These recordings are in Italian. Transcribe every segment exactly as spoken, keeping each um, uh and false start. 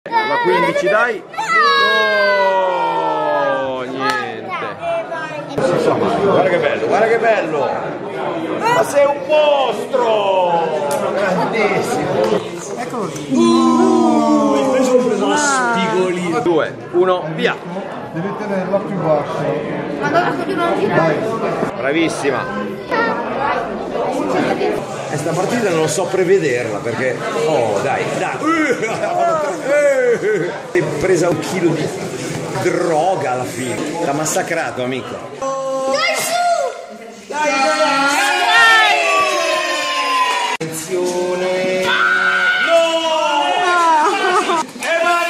La quindici, dai. Oh, niente. Guarda che bello, guarda che bello. Ma sei un mostro. Grandissimo. Eccolo lì. Uh, hai preso uno spigolino. Due, uno, via. Devi tenerla più bassa. Ma dove continuano a girare? Bravissima. E sta partita non so prevederla perché... Oh, dai, dai. Hai presa un chilo di droga alla fine. T'ha massacrato, amico. Dai su! Dai, dai! Attenzione! No! E va a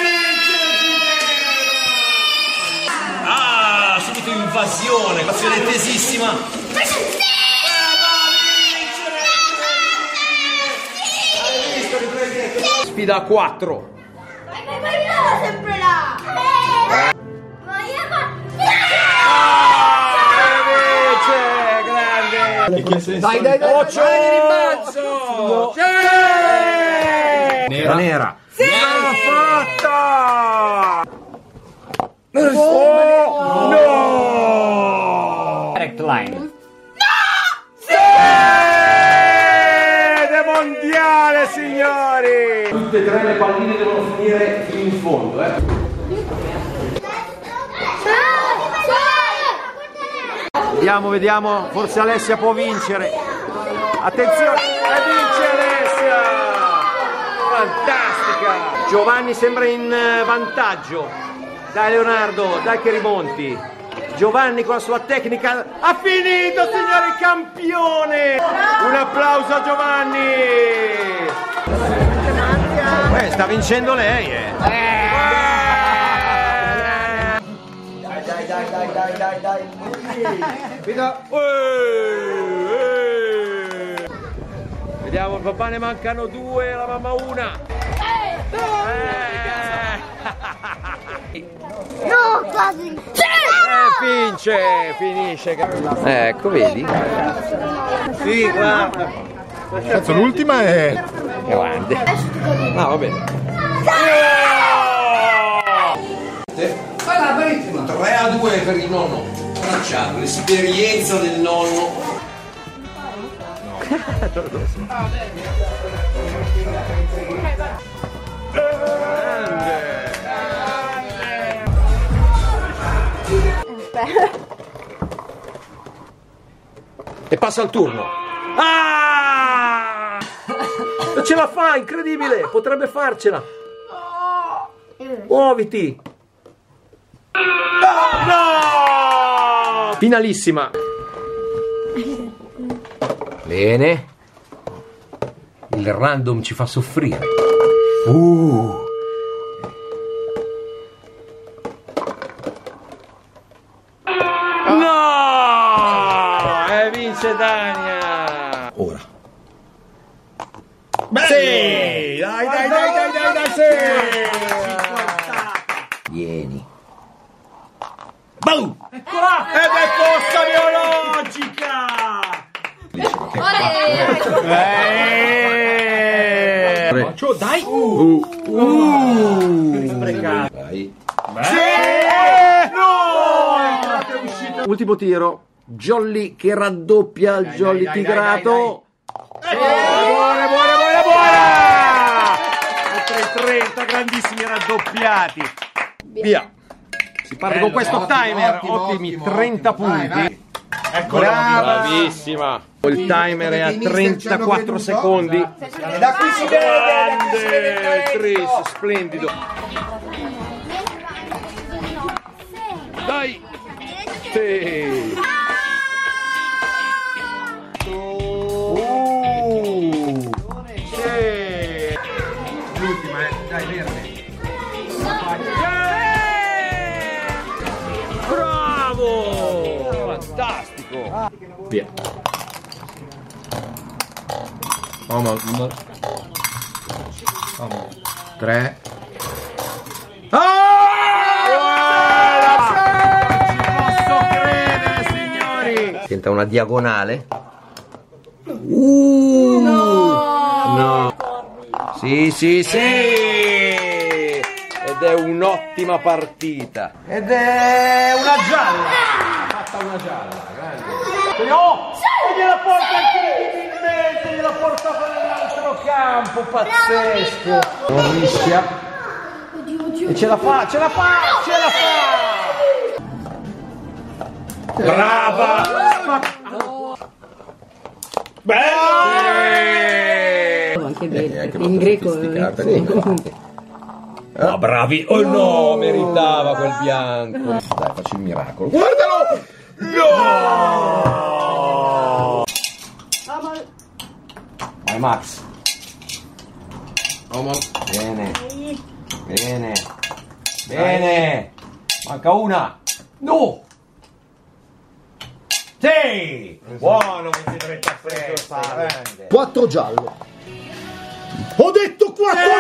vincere! Ah, subito invasione, invasione tesissima. Sfida a quattro. Ma io ero sempre là! Eh. Ma io ma... Ah, invece, grande! Dai, dai, dai! Occhio! Rimbalzo! Sì! Nera, nera! Sì! L'ha fatta! Oh, no! Direct line. Mondiale, signori! Tutte e tre le palline devono finire fino in fondo, eh? Vediamo, vediamo, forse Alessia può vincere. Attenzione, e vince Alessia! Fantastica! Giovanni sembra in vantaggio. Dai Leonardo, dai che rimonti. Giovanni con la sua tecnica ha finito, signori, campione! Un applauso a Giovanni! Eh, sta vincendo lei, eh! Dai, dai, dai, dai, dai, dai, dai! Vedo! Vediamo, il papà ne mancano due, la mamma una! No, quasi! Eh, vince, finisce. Ecco, vedi? Sì, guarda. Cazzo, l'ultima è... Grande. No, va bene. tre a due per il nonno. Bracciato, l'esperienza del nonno. E passa il turno. Ah! Ce la fa, incredibile, potrebbe farcela. Muoviti. No! Finalissima. Bene. Il random ci fa soffrire. Uh. Vince Dania. Ora. Bello. Sì, dai, dai, dai, dai, dai, dai, sì. Vieni. Boom. Eccola. Ed è costa biologica. Eh. Dai. Uh. Uh. Sprecato. Dai. Sì. No. Ultimo tiro. Jolly che raddoppia il Jolly dai, tigrato. Dai, dai, dai, dai. Buona, buona, buona, buona! oltre i trenta grandissimi raddoppiati. Via. Si parte bello, con questo ottimo, timer. Ottimo, ottimi ottimo, trenta ottimo. Punti. Vai, vai. Eccola, bravissima. Il timer è a trentaquattro secondi. E da qui si vede. Chris, splendido. Dai. Sì. L'ultima, eh. Dai, verde. Bravo! Fantastico! Via. Uno, uno. Uno. Tre. Ah! Non ci posso credere, signori! Senta una diagonale. Uh! No! No! Sì, sì, sì! Ed è un'ottima partita. Ed è una gialla. Fatta una gialla, grande. No! E gliela porta incredibilmente, gliela portata nell'altro campo, pazzesco. Non rischia. E ce la fa, ce la fa, ce la fa! Brava! Bello! Anche bene, in greco Ma bravi! Oh no, meritava quel bianco! Dai, facci il miracolo! Guardalo! No! Vai Max! Bene! Bene! Bene! Manca una! No! Sì! Buono, ventitré a sei! quattro giallo. Ho detto quattro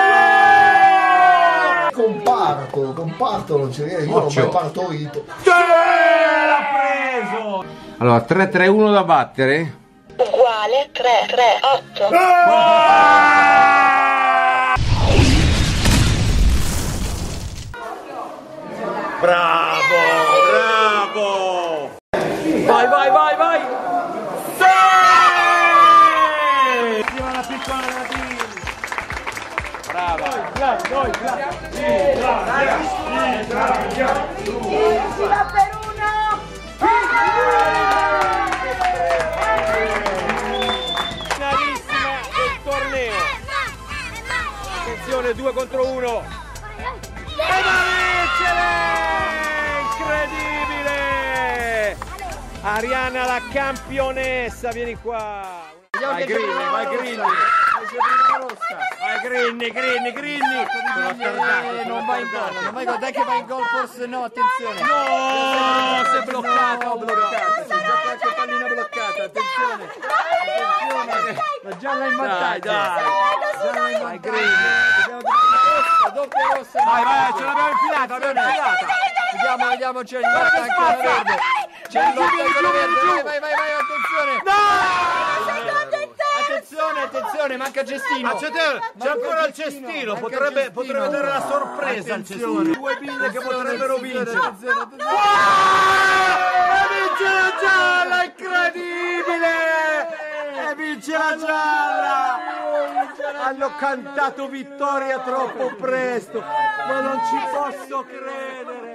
giallo! Comparto, comparto, non c'è io non ho mai partorito. L'ha preso! Allora, tre tre uno da battere? Uguale tre tre otto. Bravo, bravo! Vai, vai, vai, vai! Sì! Viva la piccola Nadine! Brava! Si va per uno! Finalissima del torneo! Attenzione, due contro uno! E va a vincere! Incredibile! Arianna la campionessa, vieni qua! Vai Grilli, vai Grilli! Vai Grilli, Grilli, Grilli! Non va in gol, non va in gol, dai che va in gol forse no, attenzione! No, si è bloccata, bloccata, si è già qualche pallina bloccata, attenzione! Attenzione! La gialla in vantaggio! Dai, dai! Vai Grilli! Doppia rossa! Vai, vai, ce l'abbiamo infilata, l'abbiamo infilata! Vediamo, vediamo, c'è il lotta anche la verde! C'è il lotta anche la verde! Vai, vai, vai, vai, attenzione! No! Attenzione, attenzione, manca cestino! C'è ancora il cestino, potrebbe, potrebbe dare la sorpresa al cestino! Due biglie che potrebbero vincere! E vince la gialla, incredibile! E vince la gialla! Hanno cantato vittoria troppo presto, ma non ci posso credere!